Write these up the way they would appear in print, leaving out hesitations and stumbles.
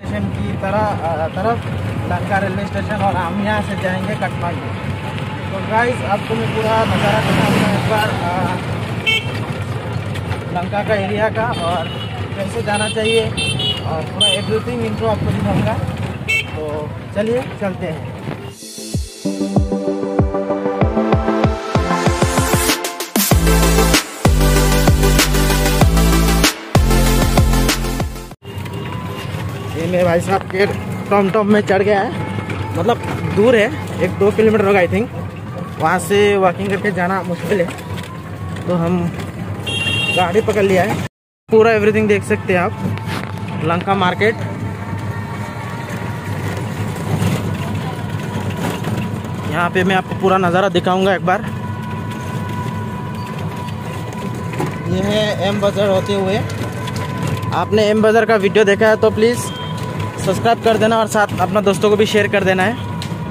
Station की तरफ Lanka railway station, और हम यहाँ से जाएंगे काठमांडू। तो गाइस आपको मैं पूरा नज़ारा दिखाऊंगा एक बार लंका का एरिया का, और कैसे जाना चाहिए, और पूरा एवरीथिंग इंट्रो आपको दिखाऊंगा। तो चलिए चलते हैं। ये मेरे भाई साहब के टॉम में चढ़ गया है, मतलब दूर है, 1-2 किलोमीटर होगा आई थिंक। वहाँ से वॉकिंग करके जाना मुश्किल है, तो हम गाड़ी पकड़ लिया है। पूरा एवरीथिंग देख सकते हैं आप, लंका मार्केट। यहाँ पे मैं आपको पूरा नज़ारा दिखाऊंगा एक बार। ये है एम बाज़ार होते हुए। आपने एम बाज़ार का वीडियो देखा है तो प्लीज़ सब्सक्राइब कर देना, और साथ अपना दोस्तों को भी शेयर कर देना है।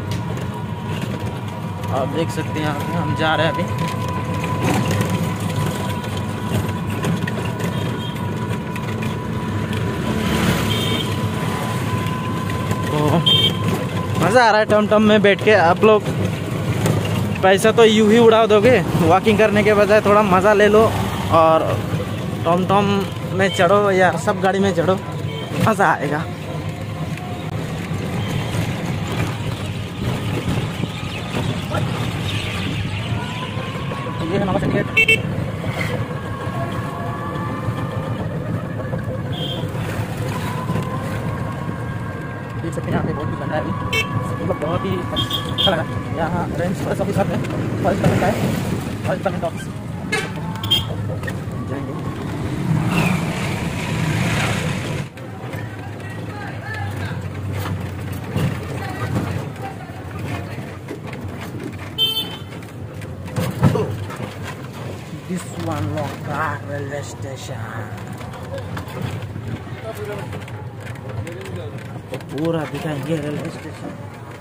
आप देख सकते हैं यहाँ पे हम जा रहे हैं अभी। तो मज़ा आ रहा है टम में बैठ के। आप लोग पैसा तो यूं ही उड़ा दोगे, वॉकिंग करने के बजाय थोड़ा मज़ा ले लो और टम में चढ़ो या सब गाड़ी में चढ़ो, मज़ा आएगा। ये है हमारा टिकट। देख सकते हैं यहाँ पे बहुत ही बन रहा है अभी, मतलब बहुत ही अच्छा लगा। यहाँ रेंज पर सभी सब है, फर्स्ट का है, फर्स्ट का ऑफिस जाएंगे। This one Longka railway station। आपको पूरा दिखाएंगे रेलवे स्टेशन।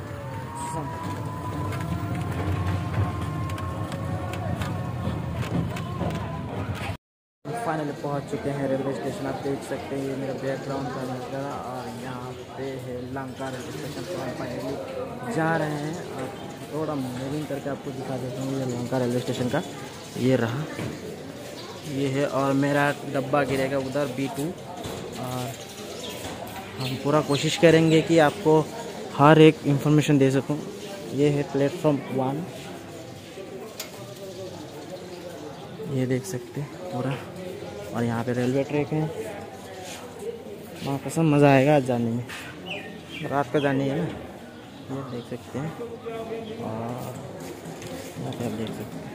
फाइनली पहुंच चुके हैं रेलवे स्टेशन। आप देख सकते हैं ये मेरा बैकग्राउंड का नज़ारा, और यहाँ पे है लंका रेलवे स्टेशन। तो हम फाइनली जा रहे हैं, और थोड़ा मूविंग करके आपको दिखा देता हूँ। ये लंका रेलवे स्टेशन का ये रहा, ये है, और मेरा डब्बा गिरेगा उधर B2। और हम पूरा कोशिश करेंगे कि आपको हर एक इंफॉर्मेशन दे सकूं। ये है प्लेटफॉर्म 1, ये देख सकते हैं पूरा, और यहाँ पे रेलवे ट्रैक है। वहाँ कसम मज़ा आएगा आज जाने में, रात का जाने है ना। ये देख सकते हैं, और यहाँ पे आप देख सकते हैं।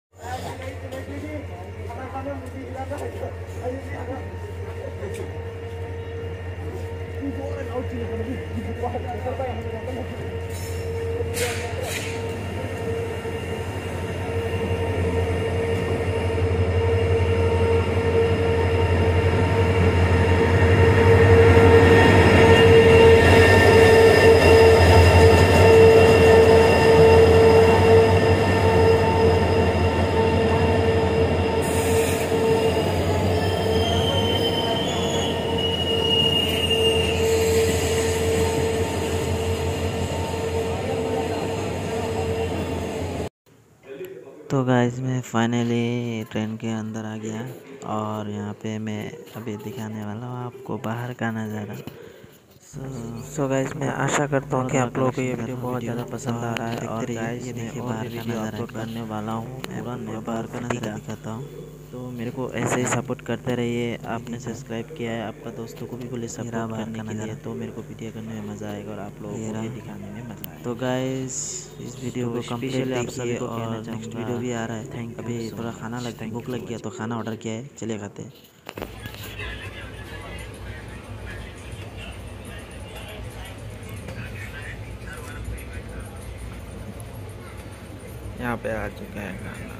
तो गाइस मैं फाइनली ट्रेन के अंदर आ गया, और यहाँ पे मैं अभी दिखाने वाला हूँ आपको बाहर का नज़ारा। सो गाइस मैं आशा करता हूँ कि आप लोगों को ये वीडियो बहुत ज़्यादा पसंद आ रहा है। और गाइस ये देखिए बाहर का नज़ारा अपलोड करने वाला हूँ, मैं बाहर का नज़ारा दिखाता हूँ। तो मेरे को ऐसे ही सपोर्ट करते रहिए। आपने सब्सक्राइब किया है, आपका दोस्तों को भी बोले सपोर्ट करने के लिए, तो मेरे को वीडियो करने में मज़ा आएगा और आप लोगों को भी दिखाने में मज़ा आएगा। तो गाइस इस वीडियो को कंप्लीट आप सभी को कहना चाहूँगा। नेक्स्ट वीडियो भी आ रहा है। Thank you. अभी थोड़ा खाना लगता है, भूख लग गया तो खाना ऑर्डर किया है, चलिए खाते हैं। यहाँ पे आ चुका है खाना।